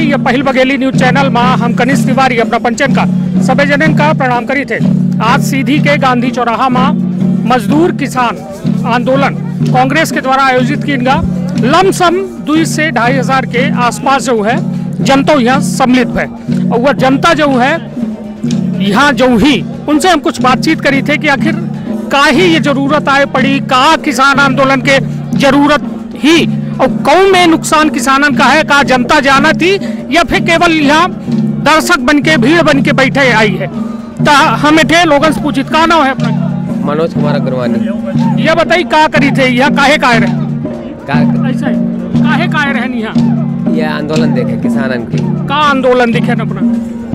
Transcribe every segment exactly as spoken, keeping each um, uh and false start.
ये पहिल Bagheli news channel में हम कनिष्ठ तिवारी अपना पंचन का सभी जनन का प्रणाम करी थे। आज सीधी के गांधी चौराहा में मजदूर किसान आंदोलन कांग्रेस के द्वारा आयोजित किया गया लमसम दो से ढाई हजार के आसपास जो है जनता यहाँ सम्मिलित है और वह जनता जो है यहाँ जो ही उनसे हम कुछ बातचीत करी थे कि आखिर का ही ये जरूरत आए पड़ी, का किसान आंदोलन के जरूरत ही और कौन में नुकसान किसानन का है, का जनता जाना थी या फिर केवल यहाँ दर्शक बन के भीड़ बन के बैठे आई है। तो हम थे लोगन से पूछित का नाम है अपना? मनोज कुमार अग्रवानी। यह बताई का करी थे यहाँ काहे काहे रहे ऐसा काहे काहे रहन यहाँ? यह आंदोलन देखे किसानन की। का आंदोलन दिखे न अपना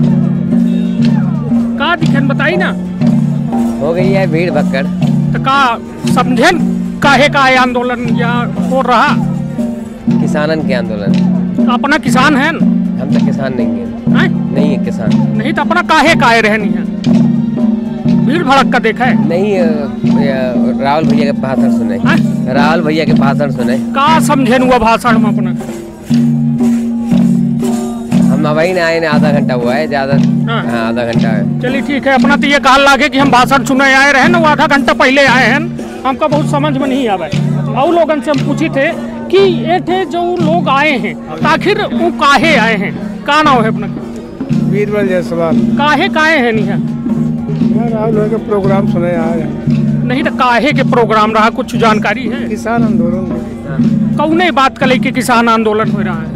का दिखे बताई ना? हो गई है भीड़ भक्कड़। तो का समझेन काहे का आंदोलन यहाँ हो रहा? किसानन के आंदोलन। अपना किसान है? हम तो किसान नहीं है, है? नहीं है किसान। नहीं तो अपना काहे काहे रहनी है? भीड़ भड़क का देखा है? नहीं, राहुल भैया के भाषण सुने। राहुल भैया के भाषण सुने। का समझेन हुआ भाषण में अपना? हम वही ना आए, आधा घंटा हुआ है ज्यादा। हाँ। हाँ, आधा घंटा है। चलिए ठीक है। अपना तो ये कहा लागे कि हम भाषण सुने आए रहे ना, वो आधा घंटा पहले आए हैं, हमको बहुत समझ में नहीं आवे। और लोगों से हम पूछी थे कि ये थे जो लोग आए हैं आखिर वो काहे आए हैं? का नाम है अपना? बीरबल जायसवाल। काहे काहे हैं नहीं? राहुल के प्रोग्राम सुने आए हैं। नहीं तो काहे के प्रोग्राम रहा, कुछ जानकारी है? किसान आंदोलन। कौने बात कर कि किसान आंदोलन हो रहा है?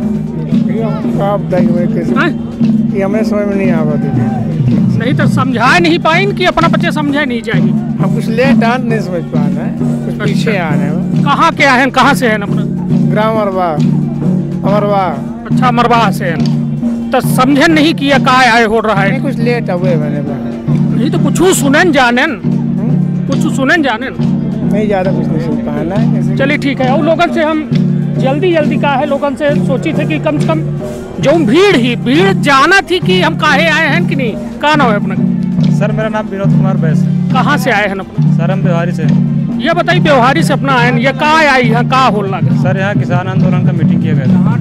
ये हमें समझ में नहीं आवा। नहीं तो समझा नहीं पाए कि अपना बच्चे समझे नहीं चाहिए। हम कुछ लेट आन नहीं समझ पाना है, कुछ पीछे आने हैं। कहाँ के हैं? कहाँ से हैं अपना? ग्राम अमरवा। अमरवा। अच्छा, अमरवा से हैं। तो समझे नहीं किया का आए हो रहा है? कुछ लेट हुए मैंने। नहीं तो कुछ सुनन जानन, कुछ सुनन जानन नहीं, ज्यादा कुछ नहीं सुन पाना है। चलिए ठीक है। और लोगों से हम जल्दी जल्दी का है लोगों से सोची थे कि कम से कम जो भीड़ ही भीड़ जाना थी कि हम काहे आए हैं कि नहीं। का नाम है अपना? सर मेरा नाम विनोद कुमार बैस। कहाँ से आए हैं अपना? सर हम व्यवहारी से। ये बताइए व्यवहारी से अपना आए ये का आई है, का हो लगा? सर यहाँ किसान आंदोलन का मीटिंग किया गया था।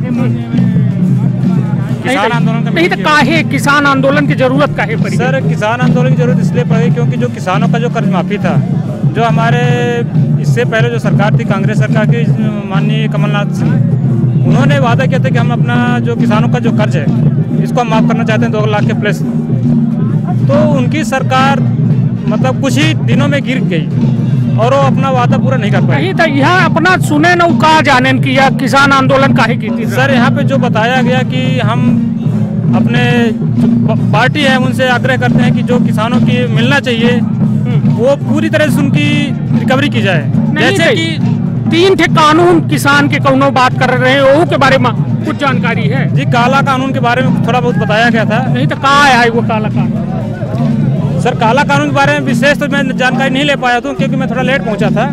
किसान आंदोलन का नहीं तो काहे किसान आंदोलन की जरूरत काहे पड़ी? सर किसान आंदोलन की जरूरत इसलिए पड़ी क्योंकि जो किसानों का जो कर्ज माफी था, जो हमारे इससे पहले जो सरकार थी कांग्रेस सरकार की माननीय कमलनाथ सिंह, उन्होंने वादा किया था कि हम अपना जो किसानों का जो कर्ज है इसको हम माफ़ करना चाहते हैं दो लाख के प्लस। तो उनकी सरकार मतलब कुछ ही दिनों में गिर गई और वो अपना वादा पूरा नहीं कर पाई। नहीं तो यहाँ अपना सुने न का जाने की या किसान आंदोलन काहे की थी? सर यहाँ पे जो बताया गया कि हम अपने पार्टी है उनसे आग्रह करते हैं कि जो किसानों की मिलना चाहिए वो पूरी तरह से उनकी रिकवरी की जाए। जैसे कि तीन थे कानून किसान के कौनो बात कर रहे हैं, वो के बारे में कुछ जानकारी है? जी काला कानून के बारे में थोड़ा बहुत बताया गया था। नहीं तो कहाँ है वो काला कानून? सर काला कानून के बारे में विशेष तो मैं जानकारी नहीं ले पाया था क्योंकि मैं थोड़ा लेट पहुंचा था।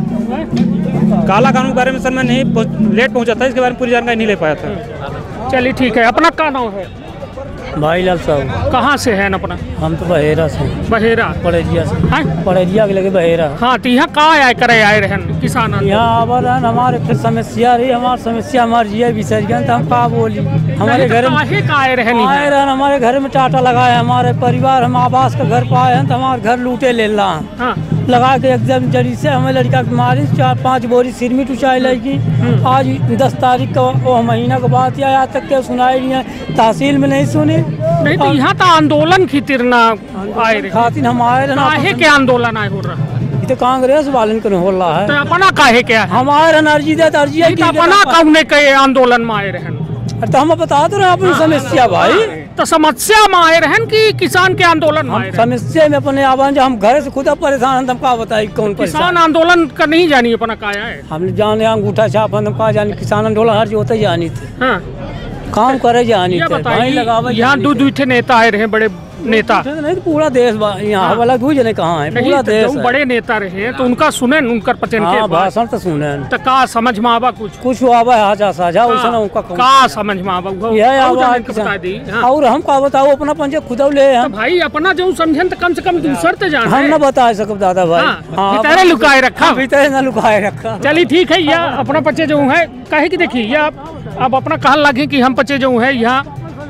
काला कानून के बारे में सर मैं नहीं लेट पहुंचा था, इसके बारे में पूरी जानकारी नहीं ले पाया था। चलिए ठीक है। अपना क्या नाम है? भाई लाल साहब। कहाँ से है अपना? हम तो बहेरा से। बहेरा पड़ेजिया से। हाँ? पड़ेजिया के लगे बहेरा। हाँ तो यहाँ कहाँ आए करे आए रहन किसान? यहाँ आवा रहन हमारे फिर समस्या रही, हमारी समस्या हमारे जिया बिसर गया तो हम कहा बोली। हमारे घर में आए रहन आए रहन हमारे घर में टाटा लगाए, हमारे परिवार हम आवास का घर पाए हैं तो हमारे घर लूटे ले ला लगा के एकदम जड़ी से हमें लड़का की मारी चार पाँच बोरी सिरमिट उचाई लगी। आज दस तारीख का वो महीना के बाद या आज तक क्या सुनाई नहीं है, तहसील में नहीं सुनी। नहीं तो यहाँ तो आंदोलन की तिरना आए रहे खातिर हम आए काहे के आंदोलन आए हो रहा? ये तो कांग्रेस वालन के हो रहा है। तो अपना काहे क्या है? हम आए रहन अर्जी दे अर्जी अपना कौने के आंदोलन में आए रहन? तो हम बता तो रहे अपनी समस्या भाई। तो समस्या में आए रहन कि किसान के आंदोलन में? समस्या में अपने आवान जो हम घर से खुद परेशान हम का बताई कौन किसान आंदोलन का नहीं जानी अपना का है? हमने जाने अंगूठा छाप हम का जानी किसान आंदोलन हर जो होता जानी थे। हाँ। काम करे जानी थे। यहाँ दो दो नेता आए रहे बड़े नेता नहीं तो पूरा देश यहाँ वाला दू जने कहाँ है पूरा देश बड़े नेता रहे तो उनका सुने उनका पचन के भाषण तो सुने तो का समझ में आवा कुछ कुछ आवा आजा साझा उसने उनका का समझ में आवा यह आवा बता दी और हम का बताओ अपना पंजे खुद ले हम भाई अपना जो समझन तो कम से कम दूसर तो जान हम न बता सकब दादा भाई भीतर लुकाए रखा भीतर न लुकाए रखा। चलिए ठीक है। यह अपना पचे जो है कहे की देखिए यह अब अपना कहल लगे कि हम पचे जो है यहाँ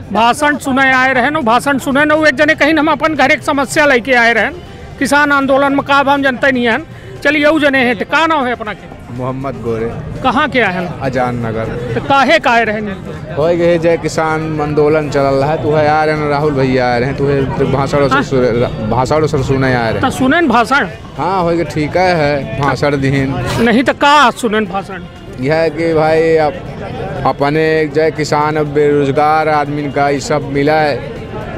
भाषण सुने आए रहे नो भाषण सुने नो एक जने कहीं हम अपन घर एक समस्या लेके आए रहे किसान आंदोलन में का हम जनता नहीं है। चलिए यू जने है का नाम है अपना के मोहम्मद गोरे कहाँ के आए अजान नगर तो काहे का आए रहे हो गए जय किसान आंदोलन चल रहा है। तू है आ रहे राहुल भैया आ रहे हैं। तू भाषण भाषण सुने आ रहे तो सुने भाषण। हाँ हो गए ठीक है भाषण दीन नहीं तो का सुने भाषण यह है कि भाई अब अपने जय किसान अब बेरोजगार आदमी का ये सब मिला है।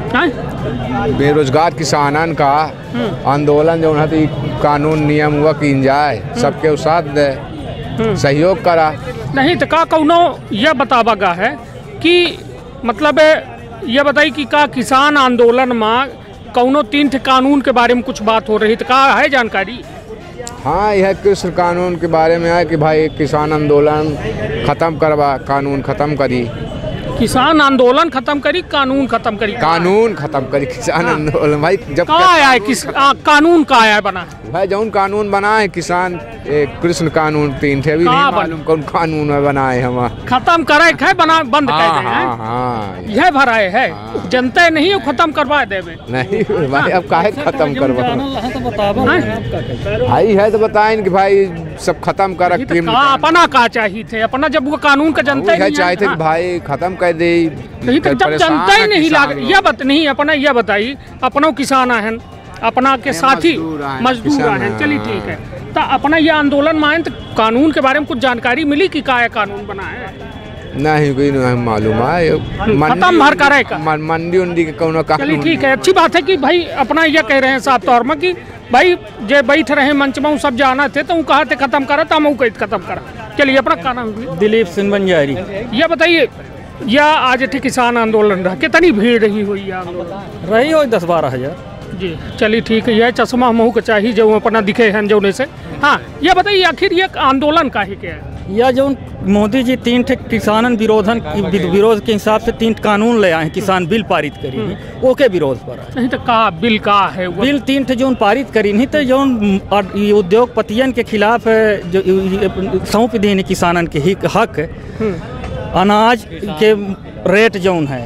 बेरोजगार किसानन का आंदोलन जो है कानून नियम हुआ कि जाए सबके साथ दे सहयोग करा। नहीं तो का कौनो यह बतावागा है कि मतलब यह बताई कि का किसान आंदोलन में कौनो तीन थे कानून के बारे में कुछ बात हो रही तो का है जानकारी। हाँ यह कृषि कानून के बारे में है कि भाई किसान आंदोलन खत्म करवा कानून खत्म करी किसान आंदोलन खत्म करी कानून खत्म करी कानून खत्म करी किसान हाँ। आंदोलन भाई जब का आया है किस आ, कानून का आया है बना भाई जौन कानून बना है किसान कृष्ण कानून तीन थे भी नहीं मालूम कौन कानून में बनाए हम खत्म करे है बना बंद कर दे हाँ, हाँ, यह भराए है हाँ। जनता नहीं है खत्म करवा देवे नहीं भाई अब काहे खत्म करवा भाई है तो बताएं कि भाई सब खत्म कर अपना का चाहिए थे अपना जब वो कानून का जनता ही चाहे थे भाई खत्म कर दे नहीं तो जब जनता ही नहीं लाग यह बत नहीं अपना यह बताई अपना किसान है अपना के साथी मजदूर हैं। चलिए ठीक है तो अपना ये आंदोलन में तो कानून के बारे में कुछ जानकारी मिली कि का कानून बना है नहीं कोई नहीं मालूम है खत्म भर करे का मंडी उंडी के कौन का। चलिए ठीक है अच्छी बात है कि भाई अपना यह कह रहे हैं साफ तौर में कि भाई जे बैठ रहे मंच में सब जाना थे तो कहा थे खत्म करा था मैं कही खत्म करा। चलिए अपना का नाम दिलीप सिंह बंजारी। यह बताइए या आज थे किसान आंदोलन रहा कितनी भीड़ रही हुई आंदोलन रही हो दस बारह हजार जी। चलिए ठीक है यह चश्मा महू का चाहिए जो अपना दिखे हैं जोने से। हाँ यह बताइए आखिर ये आंदोलन का है क्या है या जो मोदी जी तीन ठे किसान विरोधन विरोध के हिसाब से तीन कानून ले आए हैं किसान बिल पारित करी वो के विरोध पर नहीं तो का बिल का है बिल तीन ठे जो पारित करी नहीं तो जो उद्योगपतियन के खिलाफ जो सौंप दी किसानन के हक अनाज के रेट जौन है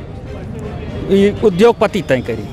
उद्योगपति तय करी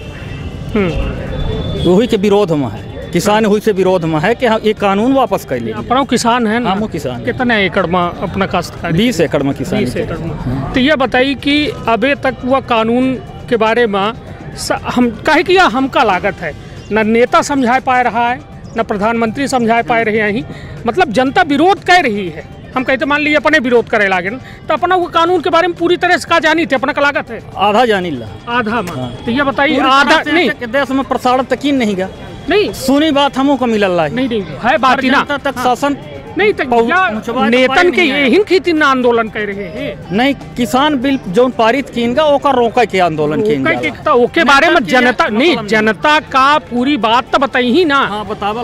वही के विरोध में है किसान हुई से विरोध में है कि ये कानून वापस कर लिए। अपना किसान है ना हम किसान कितने एकड़ में अपना काश्तकारी बीस एकड़ में किसान बीस एकड़ में। तो ये बताइए कि अभी तक वह कानून के बारे में हम कहे कि यह हमका लागत है न नेता समझा पा रहा है न प्रधानमंत्री समझा पा रहे हैं मतलब जनता विरोध कर रही है। हम कहते मान लीजिए अपने विरोध करे लागे तो अपना वो कानून के बारे में पूरी तरह से का जानी थे अपना का लागत है आधा जानी ला आधा में। तो ये बताइए आधा नहीं देश में प्रसारण तक नहीं गा नहीं सुनी बात हमों को मिलल नहीं नहीं है बात ही ना तक शासन नहीं तो नेतन के यही खेती ना आंदोलन कर रहे हैं नहीं किसान बिल जो पारित कीन ओका रोका के आंदोलन कीन ओके बारे में जनता नहीं जनता का पूरी बात तो बताई ही ना। हाँ बतावा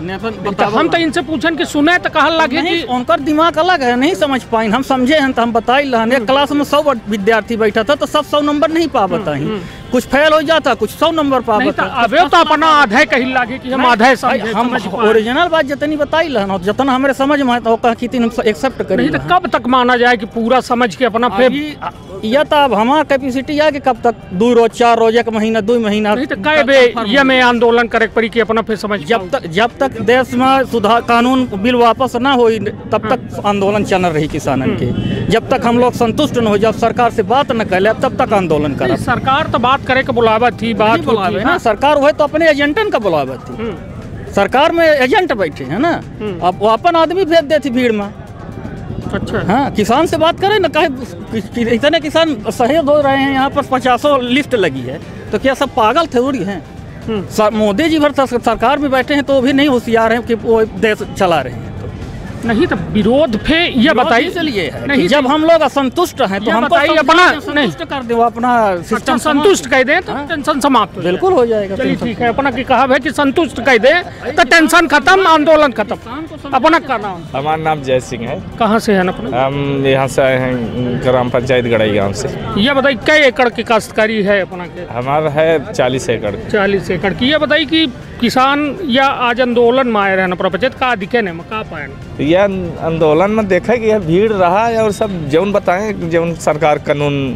हम तो इनसे पूछन कि सुने तो कहा लगे कि उनका दिमाग अलग है नहीं समझ पाए हम समझे हैं तो हम बताई एक क्लास में सौ विद्यार्थी बैठा था तो सब सौ नंबर नहीं पा बताई कुछ फेल हो जाता कुछ सौ नंबर पा बता अबे तो अपना आधे कही लागे कि हम आधे समझे हम ओरिजिनल बात जितनी बताई ला जितना हमारे समझ में तो कही हम एक्सेप्ट करें नहीं तो कब तक माना जाए कि पूरा समझ के अपना फिर यह तो अब हमारा कैपेसिटी है कि कब तक दो रोज चार रोज एक महीना दो महीना नहीं तो कई बे ये में आंदोलन करे पड़ी कि अपना फिर समझ जब तक जब तक देश में सुधार कानून बिल वापस ना हो तब तक आंदोलन चल रही किसानन के जब तक हम लोग संतुष्ट न हो जब सरकार से बात न करे तब तक आंदोलन करे। सरकार तो बात करे के बुलावा थी बात बुलावे ना सरकार हुए तो अपने एजेंटन का बुलावा थी सरकार में एजेंट बैठे है ना अब वो अपन आदमी भेज देती भीड़ में। अच्छा हाँ किसान से बात करें ना कहे इतने किसान सहयोग हो रहे हैं यहाँ पर पचासों लिस्ट लगी है तो क्या सब पागल थोड़ी हैं। मोदी जी भर सरकार में बैठे हैं तो भी नहीं होशियार हैं कि वो देश चला रहे हैं नहीं तो विरोध पे ये बताइए चलिए नहीं जब हम लोग असंतुष्ट हैं तो हम बताइए अपना संतुष्ट कर दो अपना सिस्टम संतुष्ट कर दे तो टेंशन समाप्त बिल्कुल हो जाएगा। चलिए ठीक है अपना की कहा है कि संतुष्ट कर दे तो टेंशन खत्म आंदोलन खत्म। अपना का नाम हमारा नाम जय सिंह है। कहाँ से है अपना? हम यहाँ से आए हैं ग्राम पंचायत गड़ाई गाँव से। ये बताइए कई एकड़ की काश्तकारी है अपना के? हमारा है चालीस एकड़ चालीस एकड़ की। ये बताइए कि किसान या आज आंदोलन में आए रहना प्रपंचायत का दिखे ने का पाए यह आंदोलन में देखा कि यह भीड़ रहा है और सब जौन बताएं जौन सरकार कानून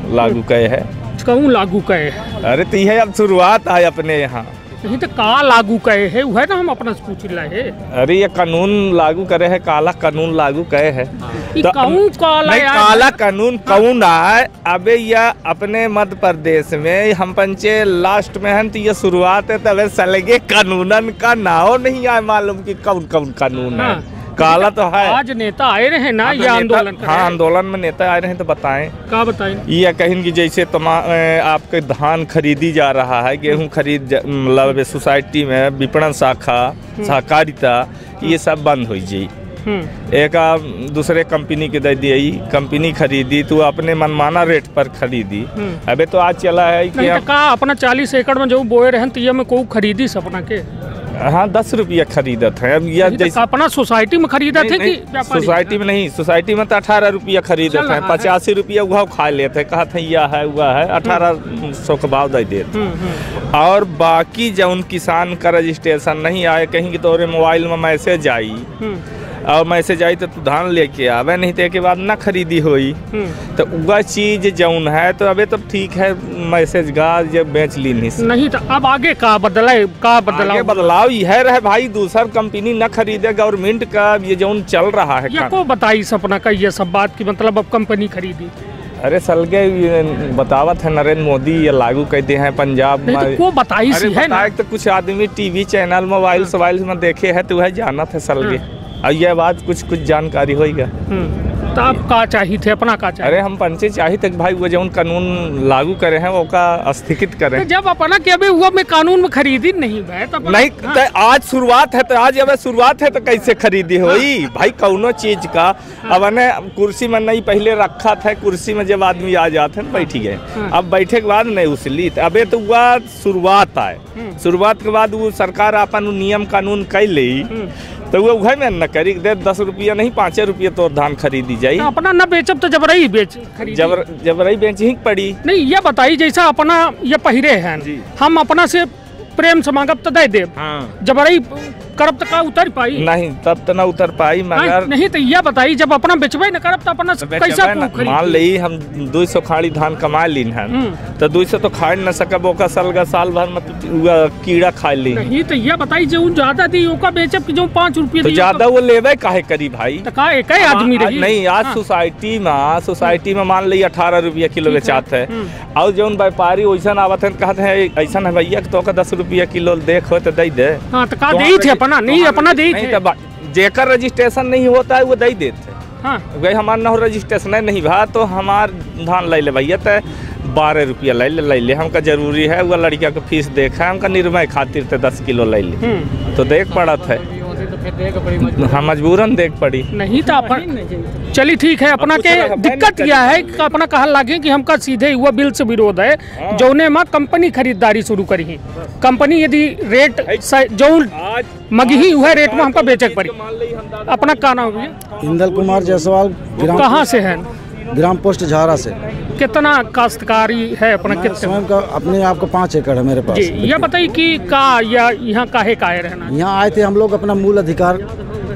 लागू कहे है। कहूँ लागू कहे? अरे तो यह अब शुरुआत है अपने यहाँ। नहीं तो का लागू कहे है वह ना हम अपना से पूछ रहे है। अरे ये कानून लागू करे है, काला कानून लागू कहे है। तो कहूँ काला नहीं काला कानून कौन आए? अबे यह अपने मध्य प्रदेश में हम पंचे लास्ट में हैं तो ये शुरुआत है, तब सलगे कानूनन का नाव नहीं आए मालूम कि कौन कौन कानून है। काला तो है। आज नेता आए रहे ना ये आंदोलन कर? हाँ आंदोलन में नेता आए रहे तो बताएं। क्या बताएं? ये कहें कि जैसे तमाम आपके धान खरीदी जा रहा है, गेहूं खरीद मतलब सोसाइटी में विपणन शाखा सहकारिता ये सब बंद हो जाये। एक आ, दूसरे कंपनी के दे दी कंपनी खरीदी तो अपने मनमाना रेट पर खरीदी। अबे तो आज चला है कि नहीं तो का अपना चालीस एकड़ में जो बोए रहे तो ये में को खरीदी सपना के? हाँ दस रुपया खरीदत है। अब यह जैसे अपना सोसाइटी में खरीदा थे कि सोसाइटी में नहीं, सोसाइटी में तो अठारह रुपया खरीदत है, पचासी रुपया वह खा लेते कहा था यह है वह है, अठारह सौ का भाव दे देते। और बाकी जब किसान का रजिस्ट्रेशन नहीं आए कहीं की तोरे मोबाइल में मैसेज आई और मैसेज आई तो तू धान लेके आवे, नहीं तो के बाद ना खरीदी होई तो वह चीज जौन है तो अबे तो ठीक है मैसेज गा जब बेच ली नहीं नहीं तो अब आगे का बदलाव का बदलाव बदलाव यह रहे भाई दूसर कंपनी न खरीदे गवर्नमेंट का ये जौन चल रहा है। ये को बताई सपना का ये सब बात की मतलब अब कंपनी खरीदी? अरे सलगे बतावत है नरेंद्र मोदी ये लागू कहते हैं पंजाब में। तो को बताई सी है ना? तो कुछ आदमी टीवी चैनल मोबाइल सोबाइल में देखे है तो वह जानत है सलगे और यह बात कुछ कुछ जानकारी होगा। तो आप का चाहिए थे अपना का चाहिए? अरे हम पंचे चाहिए थे भाई वो जो कानून लागू करे हैं वो का स्थगित करें। तो जब अपना के अभी हुआ में कानून में खरीदी नहीं है तब नहीं हाँ। तो आज शुरुआत है तो आज अब शुरुआत है तो कैसे खरीदी होई हाँ। भाई कौनो चीज का हाँ। अब ने कुर्सी में नहीं पहले रखा था, कुर्सी में जब आदमी आ जाते हैं बैठ गए हाँ। अब बैठे के बाद नहीं उसली अबे तो हुआ शुरुआत आए, शुरुआत के बाद वो सरकार अपन नियम कानून कर ली तो वो घर में न करी दे दस रुपया नहीं पाँच रुपया तो धान खरीदी जाये। तो अपना न बेचब तो जबरई बेच जबर जबरई बेच ही पड़ी। नहीं ये बताई जैसा अपना ये पहिरे हैं हम अपना से प्रेम से मांगब तो दे दे हाँ। जबरई करब तो का उतर पाई? नहीं तब तो ना उतर पाई मगर नहीं तो यह बताई जब अपना बेचबे न करब तो अपना कैसा मान ली हम दो सौ खाड़ी धान कमा लीन है तो दो सौ तो खा न सकब ओका साल साल भर में कीड़ा खा ली। नहीं तो यह बताई जो ज्यादा दी ओका बेचब जो पाँच रुपये तो ज्यादा वो लेवे काहे करी भाई? तो का एक आदमी रही नहीं आज सोसाइटी में सोसाइटी में मान ली अठारह रुपया किलो बेचाते है और जो व्यापारी वैसा आवत है कहते हैं ऐसा है भैया तो दस रुपया किलो देखो तो दे दे अपना नहीं अपना दे जेकर रजिस्ट्रेशन नहीं होता है वो दे देते हाँ। भाई हमार ना रजिस्ट्रेशन नहीं भा तो हमार धान ले ले भैया तो बारह रुपया ले ले ले ले हमका जरूरी है वो लड़किया को फीस देखा हमका निर्मय खातिर तो दस किलो ले ले तो देख पड़ा था हम मजबूरन देख पड़ी नहीं तो अपन चली ठीक है अपना के दिक्कत यह है कि अपना कहा लगे कि हमका सीधे हुआ बिल से विरोध है जौने में कंपनी खरीदारी शुरू करी कंपनी यदि रेट जो मगही हुआ रेट में हमका बेचे पड़ी। अपना का नाम भैया? इंदल कुमार जायसवाल। कहाँ से है? ग्राम पोस्ट झारा से। कितना काश्तकारी है अपना? कितना स्वयं का अपने आप को पाँच एकड़ है मेरे पास। यह बताइए कि का या यहाँ काहे का रहना? यहाँ आए थे हम लोग अपना मूल अधिकार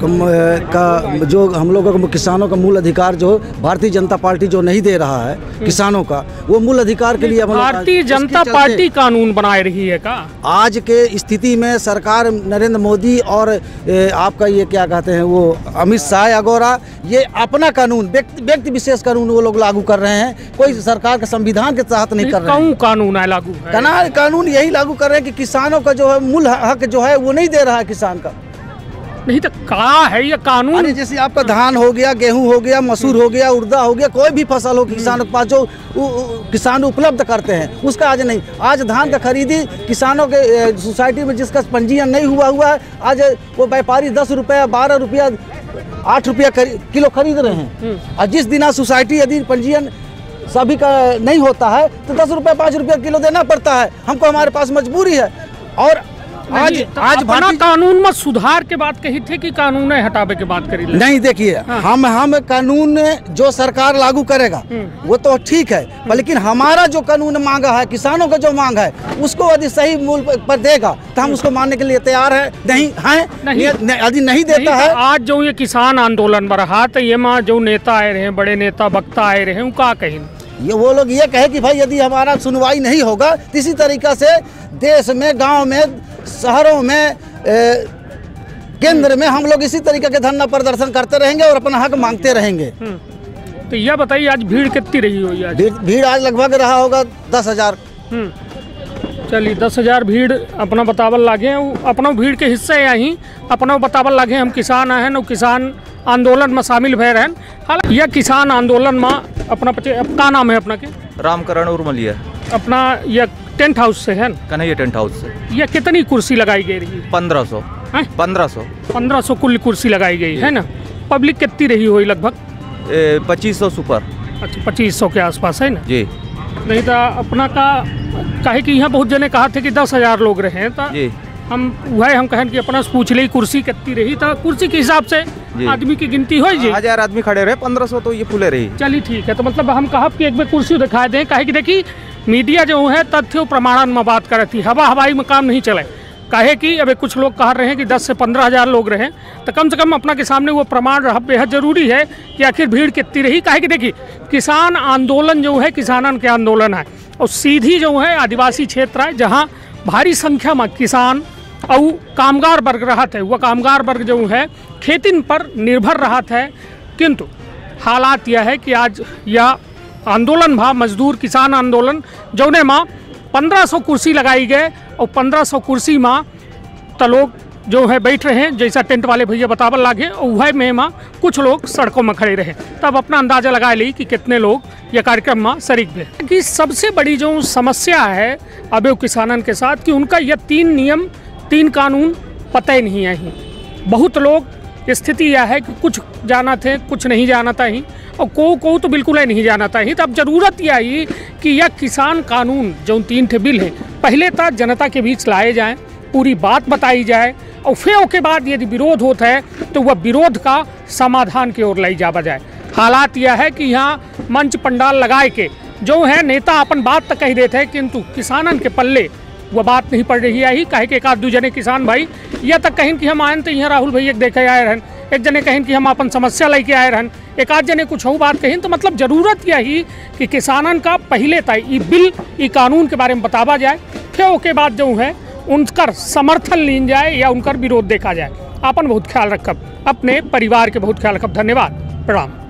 का जो हम लोगों को किसानों का मूल अधिकार जो भारतीय जनता पार्टी जो नहीं दे रहा है किसानों का वो मूल अधिकार के लिए भारतीय जनता पार्टी कानून बनाए रही है का? आज के स्थिति में सरकार नरेंद्र मोदी और आपका ये क्या कहते हैं वो अमित शाह अगोरा ये अपना कानून व्यक्ति व्यक्ति विशेष कानून वो लोग लागू कर रहे हैं, कोई सरकार के संविधान के तहत नहीं कर रहे हैं। कानून है लागू है? कानून यही लागू कर रहे हैं कि किसानों का जो है मूल हक जो है वो नहीं दे रहा है किसान का। नहीं तो का है ये कानून? जैसे आपका धान हो गया, गेहूं हो गया, मसूर हो गया, उड़दा हो गया, कोई भी फसल हो किसानों के पास जो उ, उ, किसान उपलब्ध करते हैं उसका आज नहीं। आज धान का खरीदी किसानों के सोसाइटी में जिसका पंजीयन नहीं हुआ हुआ है आज वो व्यापारी दस रुपया बारह रुपया आठ रुपया किलो खरीद रहे हैं और जिस दिन आज सोसाइटी यदि पंजीयन सभी का नहीं होता है तो दस रुपया पाँच रुपया किलो देना पड़ता है हमको, हमारे पास मजबूरी है। और आज तो आज अपना कानून में सुधार के बात कही थे कि कानून हटावे के बात करी नहीं। देखिए हाँ। हम हम कानून जो सरकार लागू करेगा वो तो ठीक है लेकिन हमारा जो कानून मांगा है किसानों का जो मांग है उसको यदि सही मूल पर देगा तो हम उसको मानने के लिए तैयार है। नहीं है यदि नहीं देता है। आज जो ये किसान आंदोलन में रहा तो ये माँ जो नेता आए रहे बड़े नेता वक्ता आए रहे का कहीं ये वो लोग ये कहे कि भाई यदि हमारा सुनवाई नहीं होगा तो इसी तरीक़ा से देश में, गांव में, शहरों में, ए, केंद्र में हम लोग इसी तरीके के धरना प्रदर्शन करते रहेंगे और अपना हक मांगते रहेंगे। तो यह बताइए आज भीड़ कितनी रही हुई आज? भीड़ भीड़ आज लगभग रहा होगा दस हजार। चलिए दस हजार भीड़ अपना बतावल लागे, अपना भीड़ के हिस्से यहीं अपना बतावल लागे। हम किसान हैं और किसान आंदोलन में शामिल भय रहन। हालांकि यह किसान आंदोलन में अपना का नाम है अपना के? रामकरण उर्मलिया। अपना यह टेंट हाउस से है? कन्हैया टेंट हाउस से। यह कितनी कुर्सी लगाई गई रही? पंद्रह सौ पंद्रह सौ पंद्रह सौ कुल कुर्सी लगाई गई है ना। पब्लिक कितनी रही हुई? लगभग पच्चीस सौ सुपर। अच्छा, पच्चीस सौ के आसपास है ना जी। नहीं तो अपना का कहे कि यहाँ बहुत जने कहा थे कि दस हजार लोग रहे तो हम वह हम कहें कि अपना पूछ ली कुर्सी कितनी रही, तो कुर्सी के हिसाब से आदमी की गिनती हो जी। हजार आदमी खड़े रहे, पंद्रह सौ तो ये फुले रही। चलिए ठीक है, तो मतलब हम कहा कि एक बार कुर्सी दिखा दें। कहे कि देखिए मीडिया जो है तथ्य प्रमाणन में बात कर रही, हवा हवाई में काम नहीं चले। कहे कि अभी कुछ लोग कह रहे हैं कि दस से पंद्रह हजार लोग रहे, तो कम से कम अपना के सामने वो प्रमाण रहा बेहद जरूरी है कि आखिर भीड़ कितनी रही। कहे कि देखिए किसान आंदोलन जो है किसानन के आंदोलन है और सीधी जो है आदिवासी क्षेत्र है जहाँ भारी संख्या में किसान और कामगार वर्ग रहा है। वह कामगार वर्ग जो है खेती पर निर्भर रहा है। किंतु हालात यह है कि आज यह आंदोलन भा मजदूर किसान आंदोलन जौने माँ पंद्रह सौ कुर्सी लगाई गए और पंद्रह सौ कुर्सी माँ तो लोग जो है बैठ रहे हैं, जैसा टेंट वाले भैया बतावल लागे, और वह में माँ कुछ लोग सड़कों में खड़े रहे। तब अपना अंदाजा लगा ली कि कितने लोग यह कार्यक्रम में शरीक हुए। कि सबसे बड़ी जो समस्या है अब किसानन के साथ कि उनका यह तीन नियम तीन कानून पता ही नहीं है। बहुत लोग स्थिति यह है कि कुछ जाना थे कुछ नहीं जाना था ही, और को को तो बिल्कुल ही नहीं जाना था ही। तो अब जरूरत यह ही कि यह किसान कानून जो तीन ठे बिल है पहले तक जनता के बीच लाए जाएं, पूरी बात बताई जाए, और फिर उसके बाद यदि विरोध होता है तो वह विरोध का समाधान की ओर लाई जावा जाए। हालात यह है कि यहाँ मंच पंडाल लगाए के जो है नेता अपन बात तो कह देते हैं, किंतु किसानन के पल्ले वह बात नहीं पड़ रही है ही। कहे कि एक आध दू जने किसान भाई यह तक कहें कि हम आए तो यहाँ राहुल भैया देखे आए रहन, एक जने कहें कि हम अपन समस्या लेके आए रहन, एक आध जने कुछ और बात कहें। तो मतलब जरूरत यही कि किसानन का पहले तय ये बिल ये कानून के बारे में बतावा जाए, फिर उसके बाद जो है उनकर समर्थन लीन जाए या उनकर विरोध देखा जाए। अपन बहुत ख्याल रखब, अपने परिवार के बहुत ख्याल रखब। धन्यवाद, प्रणाम।